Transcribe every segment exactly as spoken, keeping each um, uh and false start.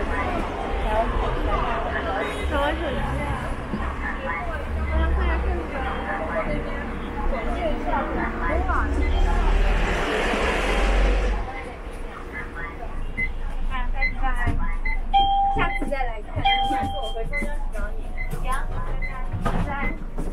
找我手机啊！我想看一下看那个那边简介一下多晚。拜拜拜，下次再来看。下次我回中央去找你。行，拜拜拜拜。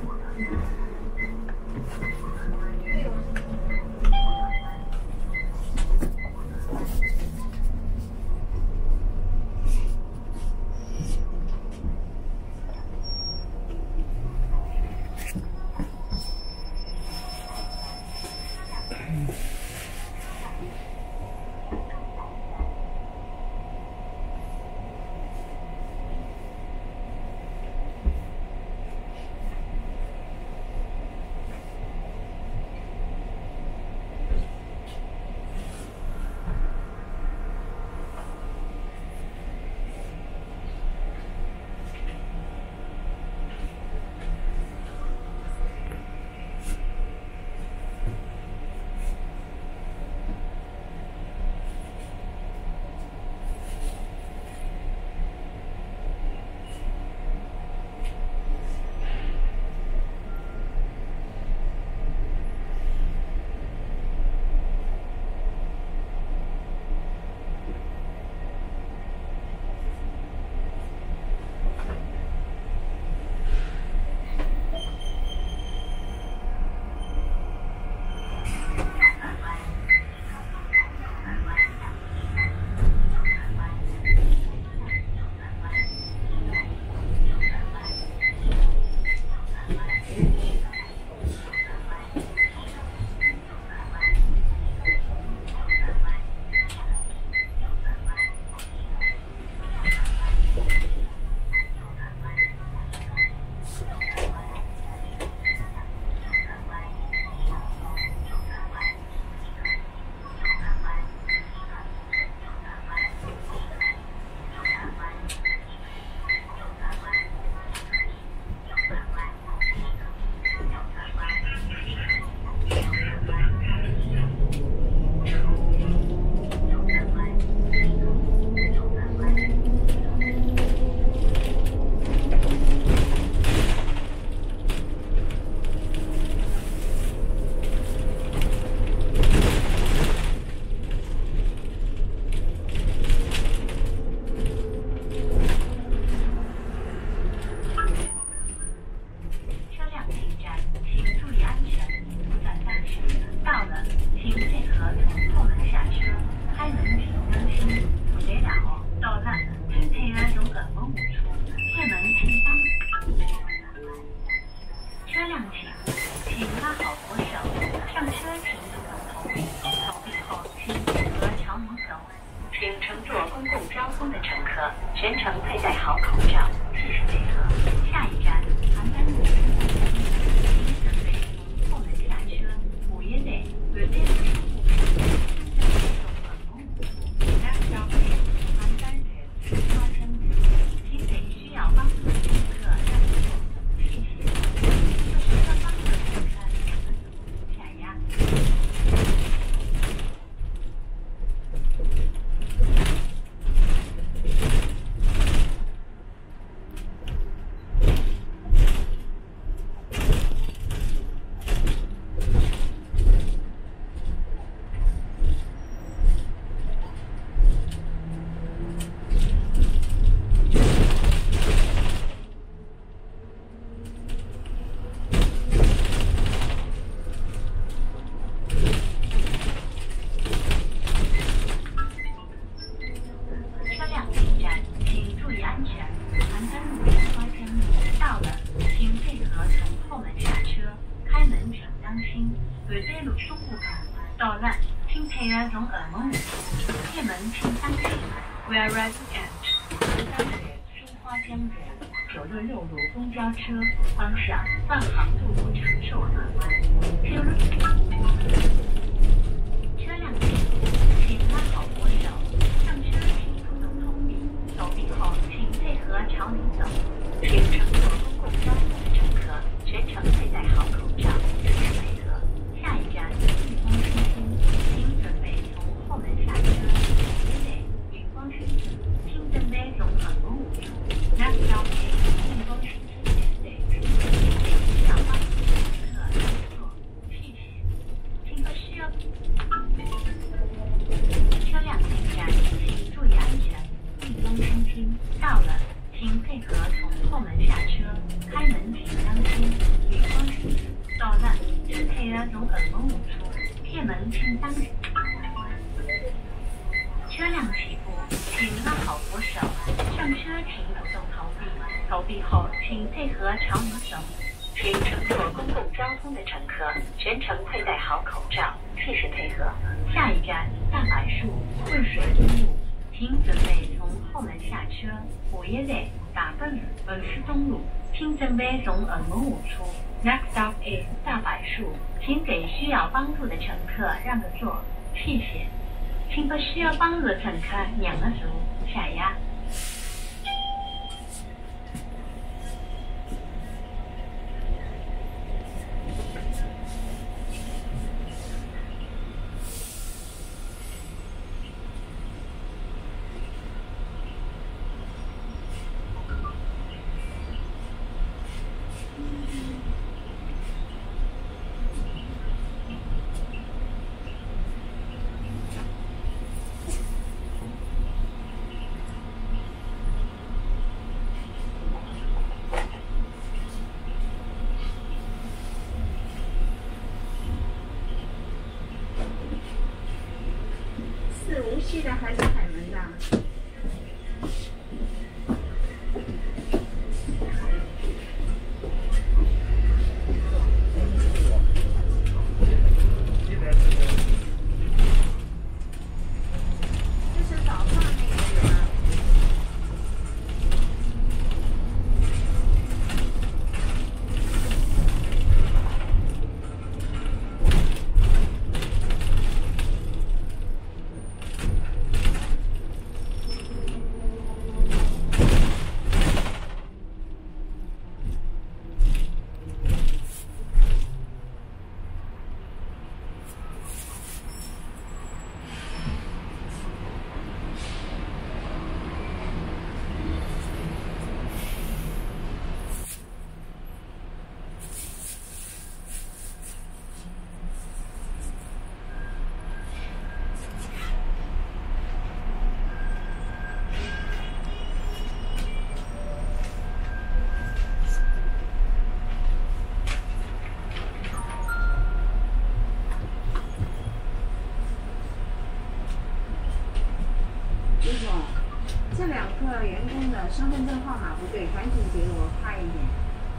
全程佩戴好口罩，谢谢配合。下一站，邯郸路出发前，请准备从后门下车。午夜内，准备路上路上，Next stop is 邯郸人出发前，请给需要帮助的乘客让路，谢谢。有需要帮助的乘客，请下压。We are arriving at 邯郸人松花江站，九六六路公交车方向放航渡路承受额度。车辆进入，请拉好扶手，上车请不动投币，投币后请配合朝里走。请乘坐公共交通的乘客全程佩戴好口罩，谢谢配合。下一站玉光中心，请准备从后门下车。请准备心，到了，请配合从后门下车，开门请当心。女方是到了，请配合从耳门五处，铁门请当心。车辆起步，请拉好扶手，上车请主动投币，投币后请配合朝里走。请乘坐公共交通的乘客全程佩戴好口罩，谢谢配合。下一站大柏树混水公路，请准备从后门下车。下一站大北文思东路，请准备从耳门五出。Next stop is 大柏树，请给需要帮助的乘客让个座，谢谢。请把需要帮助的乘客让个座，谢谢。 是无锡的还是海门的？这是早上那个吗？李总，这两个员工的身份证号码不对，赶紧给我快一点。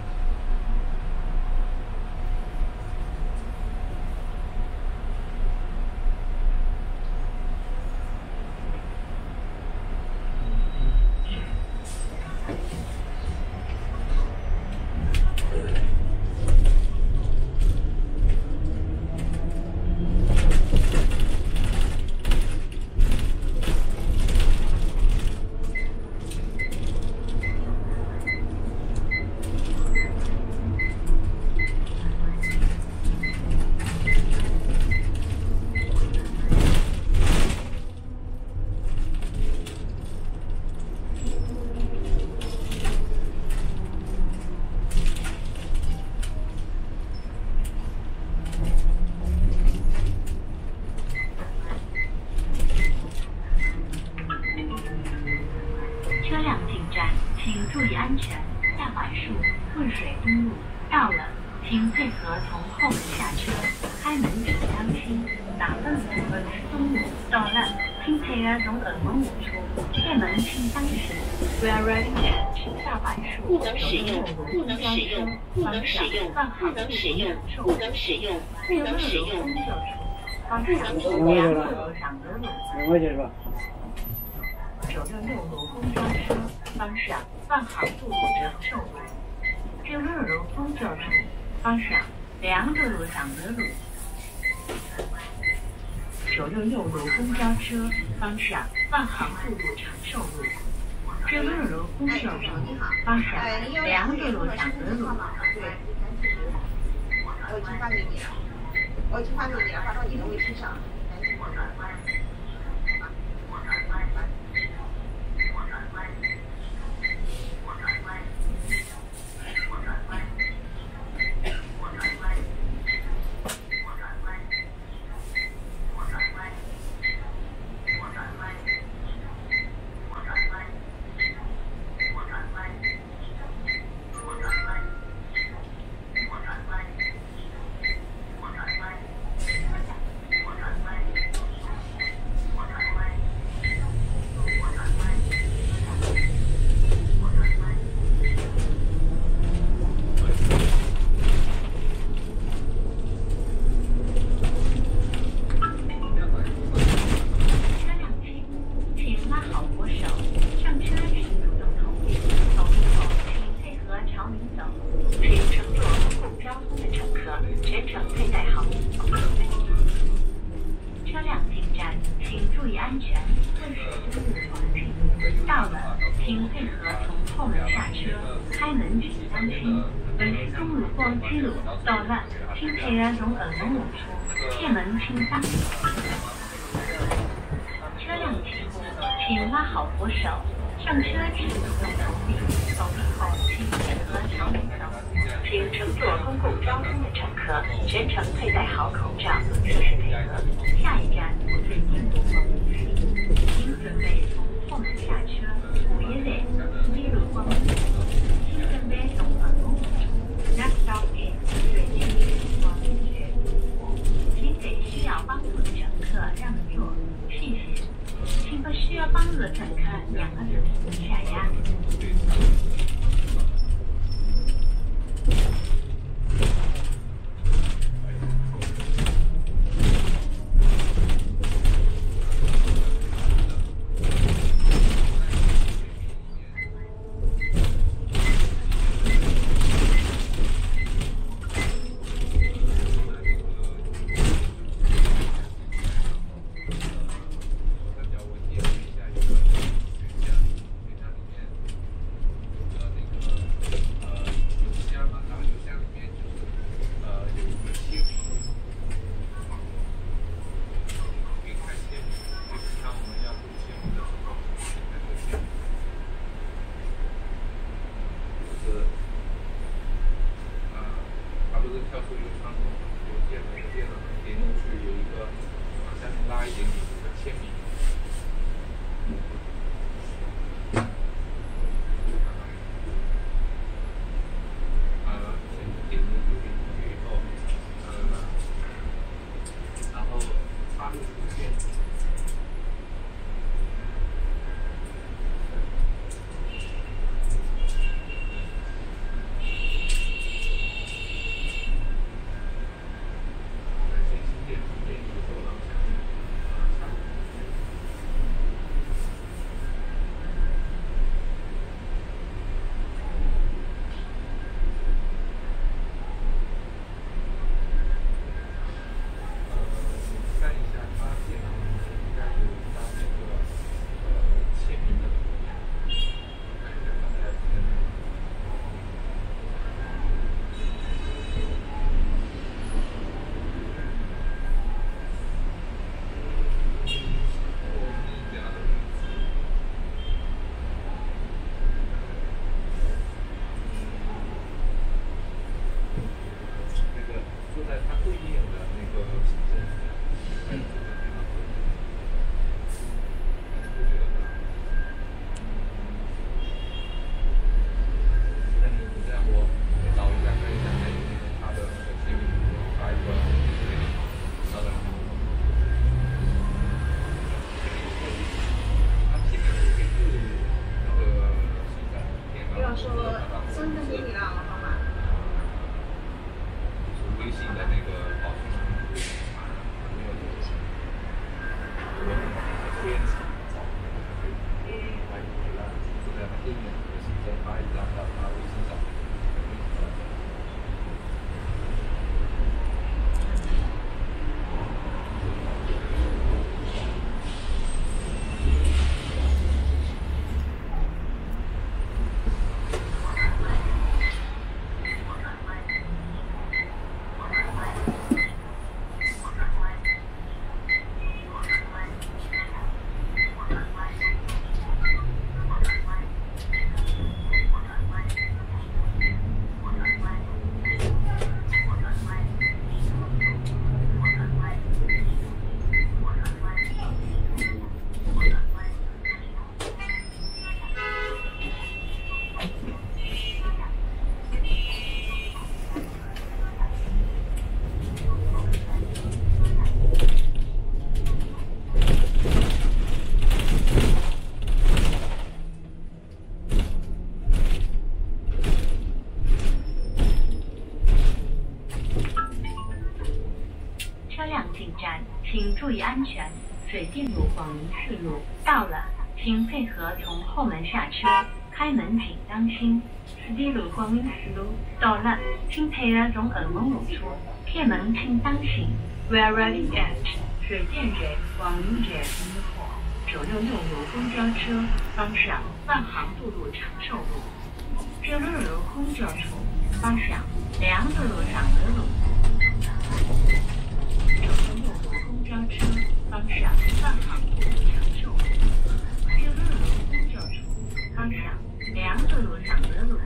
车辆进站，请注意安全。大柏树混水东路到了，请配合从后门下车，开门请当心。大北文思东路到了，请配合从耳门五出，铁门请当心。We are ready to enter 大柏树。 不能使用，不能使用，不能使用，不能使用，不能使用，不能使用。 方向两路上德路。 我去说。 九六六路公交车方向万航渡路长寿路。九六路公交车方向两德路上德路。九六六路公交车方向万航渡路长寿路。九六路公交车方向两德路上德路。 我已经发给你了，我已经发给你了，发到你的微信上。 请配合从后门下车，开门请当心。本是中路或西路，到了，请配合从耳门路出，铁门请当心。车辆起步，请拉好扶手。上车请自动投币，投币后请配合调门走。请乘坐公共交通的乘客全程佩戴好口罩，及时配合。下一站水晶路光明区，请准备从后门下车。五一内，西路光明区，请准备从耳门路出。Next stop is 水晶路光明区，请给需要帮助的乘客让座，谢谢。请和需要帮助的乘客两个字下压。请注意安全。水电路广宁四路到了，请配合从后门下车，开门请当心。四 D 路广宁四路到了，请配合从耳门路出，铁门请当心。We are ready at 水电站广宁站一号九六六路公交车方向。 万航渡路长寿路。九路路公交处方向两路路上德路。九路路公交车方向万航渡路长寿路。九路路公交处方向两路路上德路。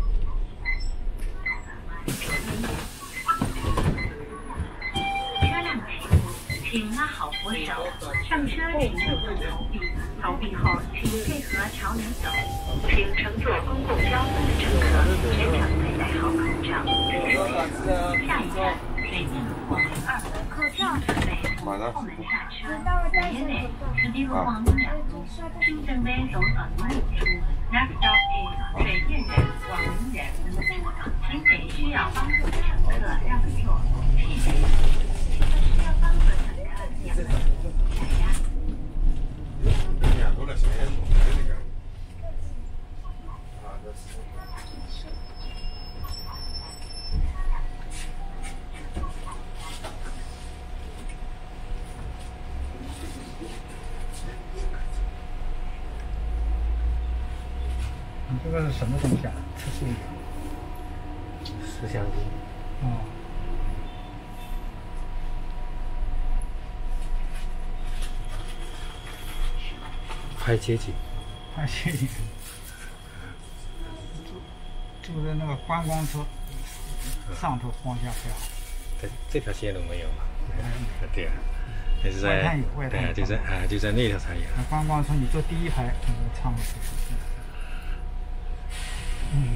车辆起步，请拉好扶手。上车请右侧投币，投币后请配合朝里走。请乘坐公共交通的乘客全程佩戴好口罩。下一站，水电路广门二，口罩准备从后门下车。午夜内，水电路广门两路，请准备从二门入出。Next stop is 水电人广门人，请给需要帮助的乘客让座，谢谢。需要帮助的乘客两门下压。 你这个是什么东西啊？测试仪。 摄像机。 哦。 拍街景。 拍街景。住在那个观光车上头往下飘。 这这条线路没有嘛？ 嗯、 对啊。那是在。外滩有，外滩有。对，就在啊，就在那条才有。 那观光车，你坐第一排，那个唱不出。嗯。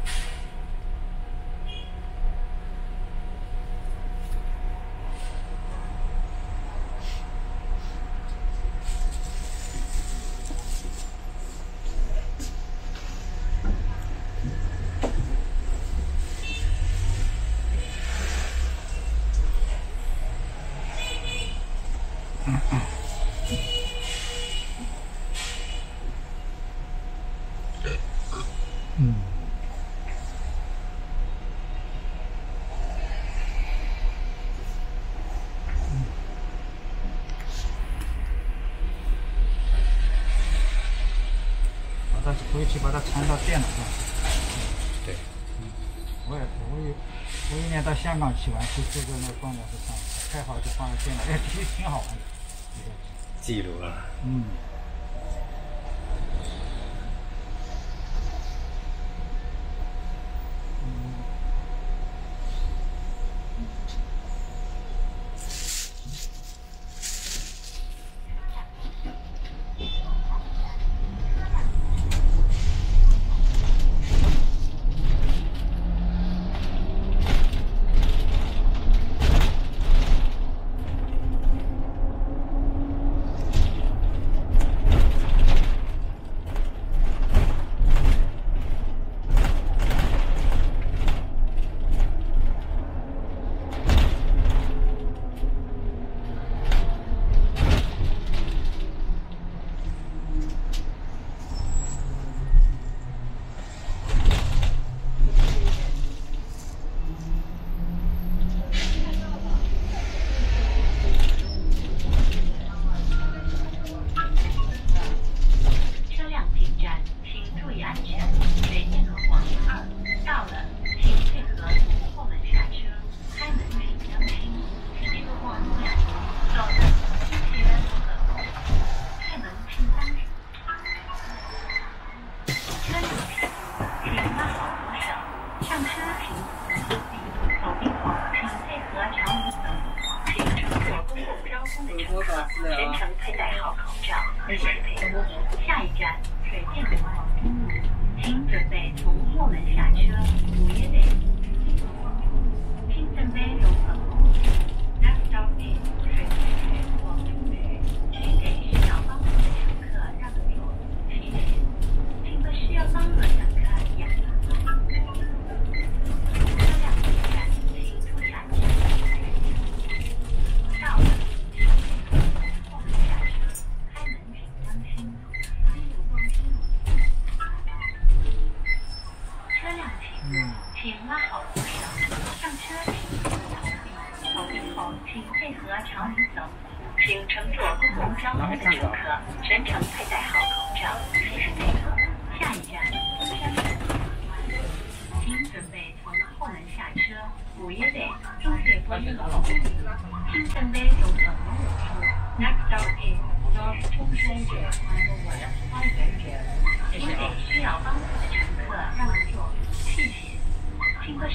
嗯嗯。嗯。把它回去把它传到电脑上。 对。 嗯。我也我有我一年到香港去玩，就坐在那观光车上，开好就放在电脑，哎，其实挺好玩的。 记录啊。 嗯。 全程佩戴好口罩，谢谢配合。下一站，水电路广东路，请准备从后门下车。午夜内，请准备从本公路。Next stop is 水电路广东路，请给需要帮助的乘客让个座，谢谢。请和需要帮助的乘客让个座。车辆进站，请注意安全。到了。请拉好扶手，上车请投币，投币后请配合朝里走。请乘坐公共交通的乘客全程佩戴好口罩，谢谢配合。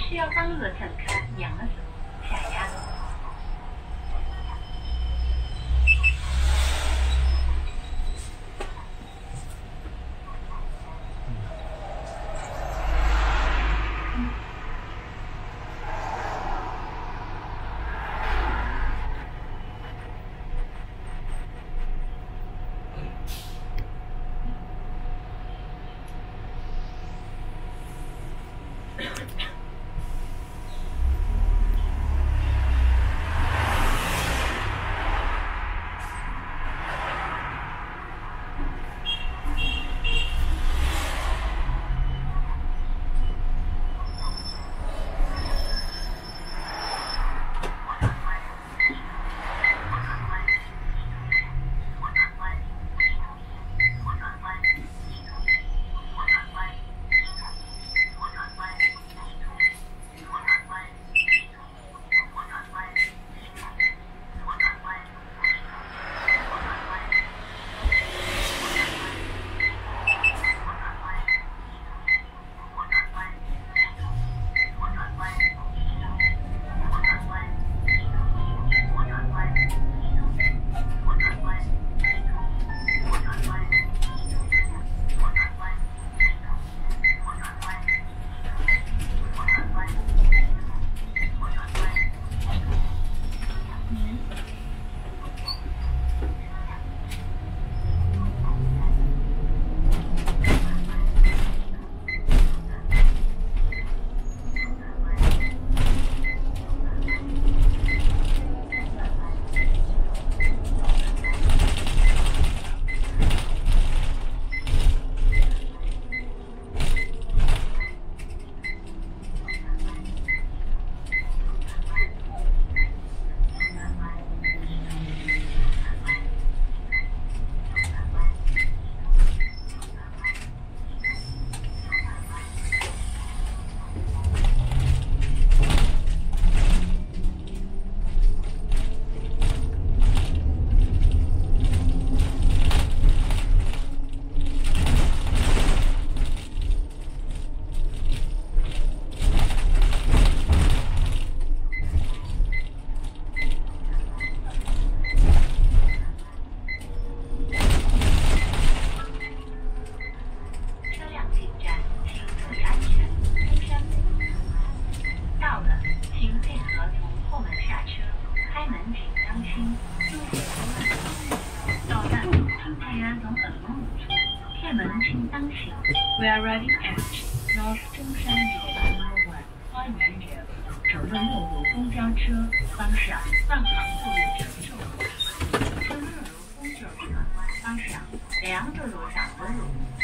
需要帮助的乘客仰了头，下压。We are ready at North 中山站 Number One 花园站，九六六路公交车方向万航路承受路，九六路公交车方向两个路上的路，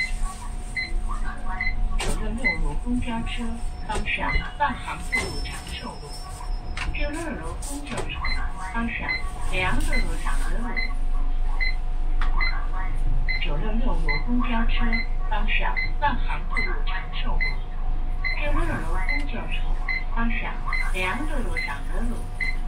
九六六路公交车方向万航路承受路，九六路公交车方向两个路上的路，九六六路公交车。方向万航路承受路，九六路公交车方向两个路上的路。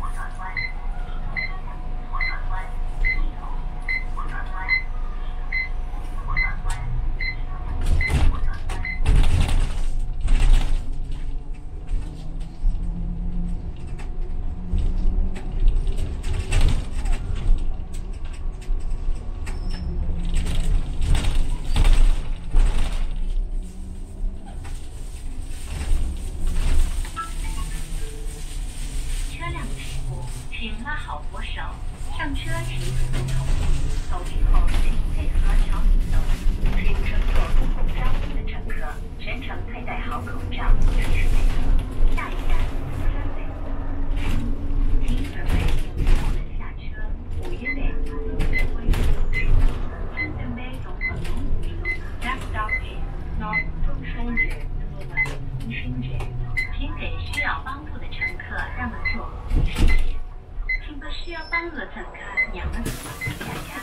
请拉好扶手，上车请主动同意，走离后请配合调整走。请乘坐公共交通的乘客全程佩戴好口罩，随时配合。下一站，三北。请准备后门下车，五一内东北归路走时，准备从和龙谷路。Next stop is North 中山站 Number One 中山站，请给需要帮助的乘客让个座，谢谢。请把需要帮助的乘客仰了头，下压。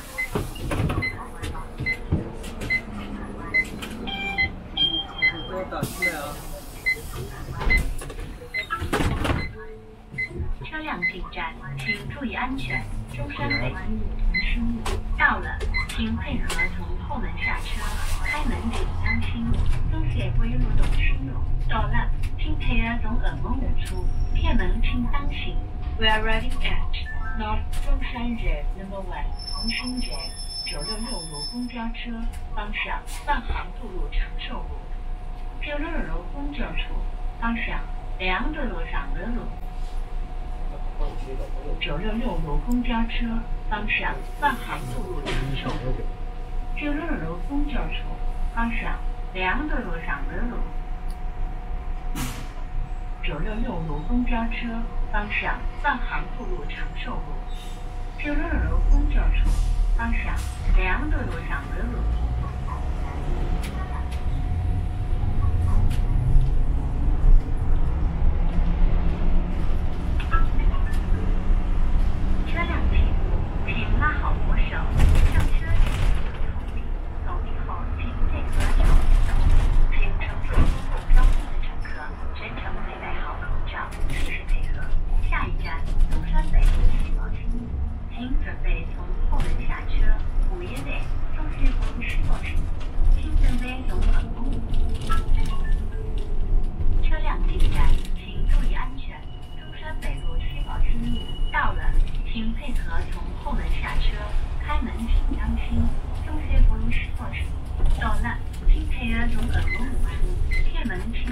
不要打出来啊！ 车辆进站，请注意安全。中山北路同生路到了，请配合从后门下车，开门请当心。东协归路董事路到了， 请配合从二门误出，铁门请当心。We are arriving at North 中山街 Number One 同心街九六六路公交车方向万航渡路长寿路。九六六路公交处方向两德路上德路。九六六路公交车方向万航渡路长寿路。九六六路公交处方向两德路上德路。九六六路公交车方向万航渡路长寿路。九六六路公交处方向两德路上德路。车辆起步，请拉好扶手。上车请走以后，请配合调整。请乘坐公共交通的乘客全程佩戴好口罩，随时配合。下一站中山北路西宝新路，请准备从后门下车。五爷内中西风西宝新路，请准备从本路。车辆进站，请注意安全。中山北路西宝新路到了。请配合从后门下车，开门请当心。中学不用十号车到了，请配合从二门五出，铁门请。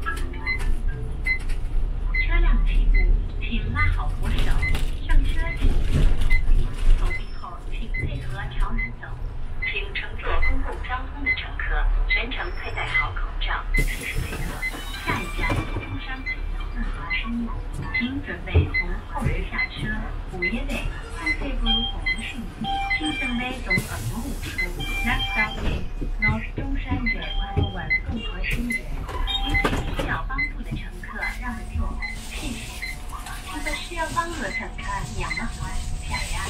车辆起步，请拉好扶手。上车请系好头皮，头皮后请配合朝南走。请乘坐公共交通的乘客全程佩戴好口罩，随时配合。下一站中山北路万华新路，请准备从后门下车。五爷内中西部红信路，请准备从二门五出。Next stop is North 中山街 Number One 共和新街，请请需要帮助的乘客让着座，谢谢。请和需要帮助的乘客让着座，下压。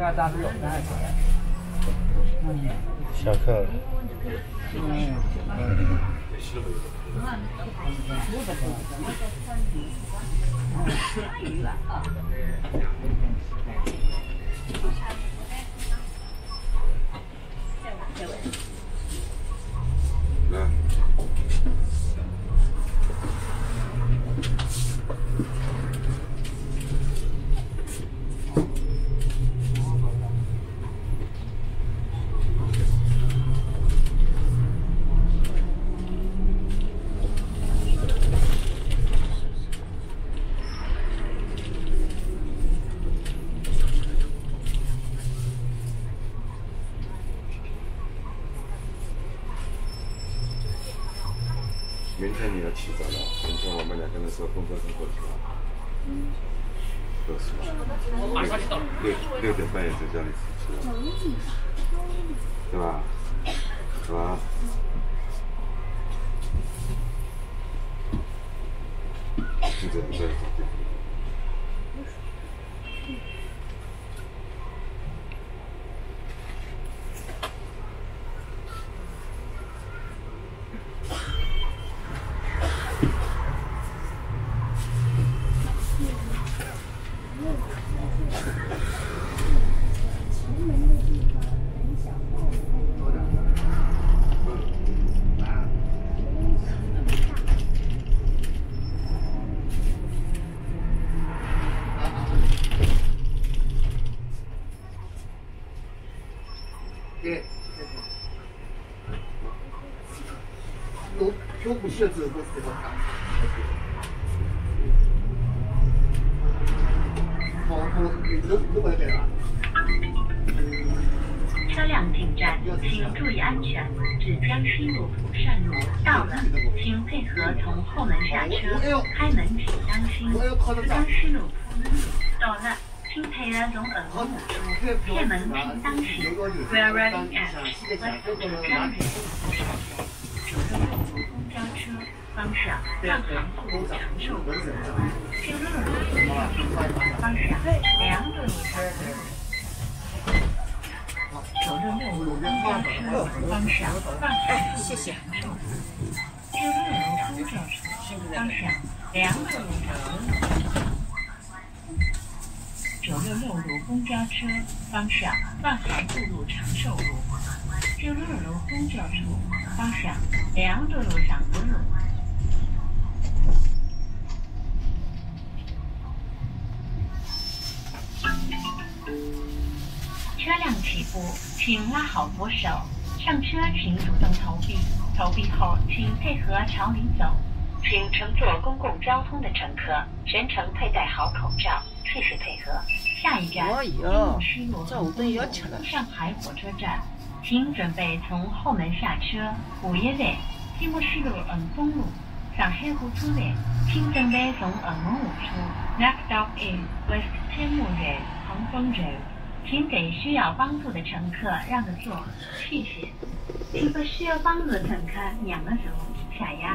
下大是有的还是？嗯。 下课了。 嗯。 来。明天你要起早了，明天我们两个人坐公交车过去啊。嗯。都是。马上就到了。六六点半也在家里吃了。对吧？是吧？现在不在酒店。 都不限制，我给他看。好，好，你都都没给啊？ 车辆进站，请注意安全。至江西路福顺路到了，请配合从后门下车。开门请当心。江西路福顺路到了，请配合从二号门出。开门请当心。We are running at West 江西路。公交车方向上杭路长寿路，经乐路方向两路长寿路。九六六路公交车方向上海路长寿路，经乐路公交车方向两路长寿路。九六六路公交车方向万海路路长寿路，经乐路公交车方向两路路长福路。车辆起步，请拉好扶手。上车请主动投币，投币后请配合朝里走。请乘坐公共交通的乘客全程佩戴好口罩，谢谢配合。下一站，金木西路上海火车站，请准备从后门下车。五一站，金木西路恩丰路，上海火车站，请准备从恩丰路出。Next stop is West 天目 Road, Hong Kong Road。请给需要帮助的乘客让个座，谢谢。请给需要帮助的乘客让个座，下压。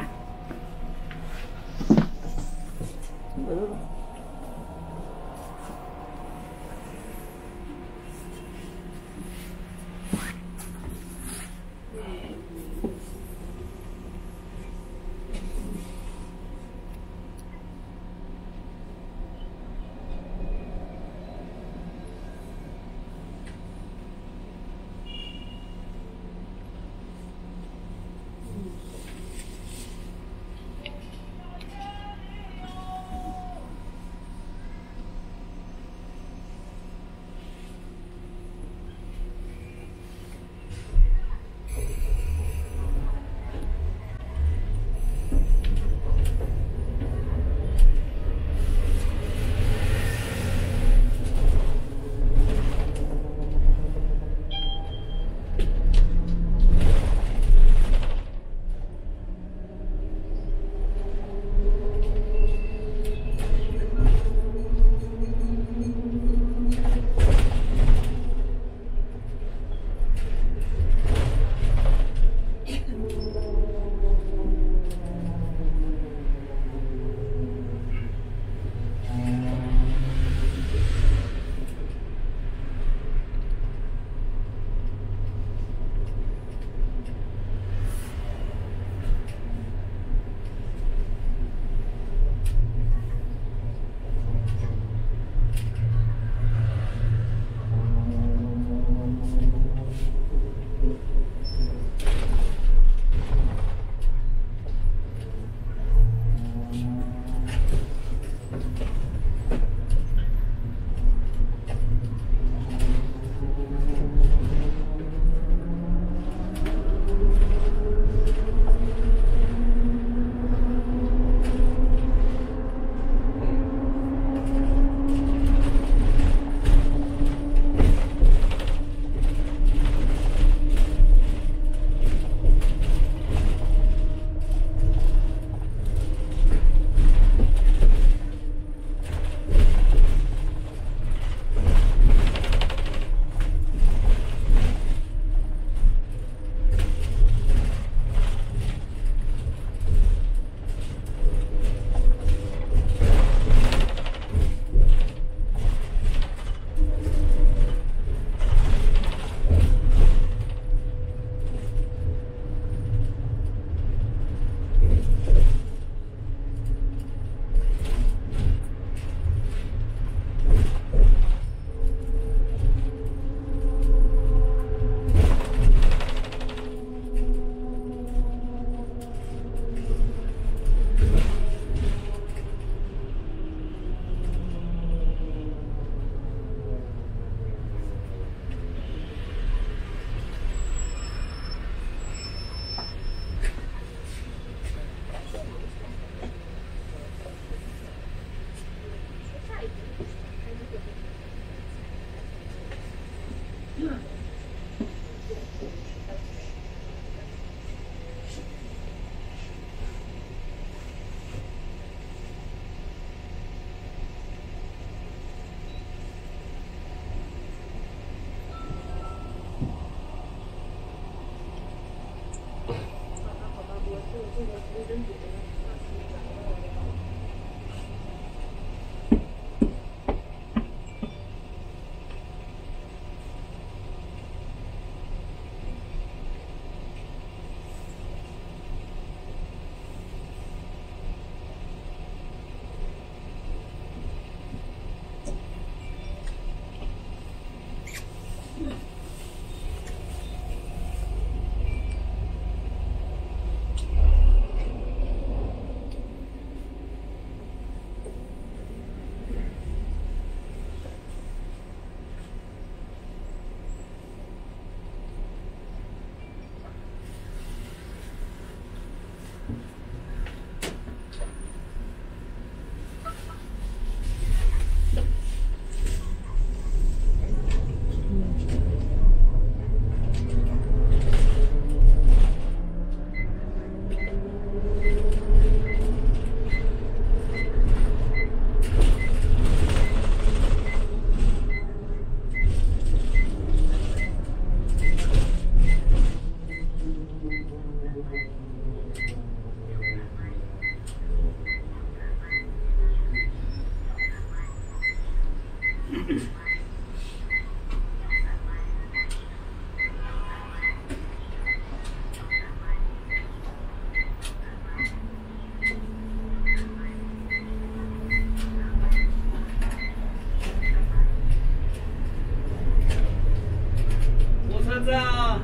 我车子啊。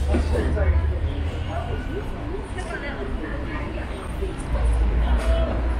嗯。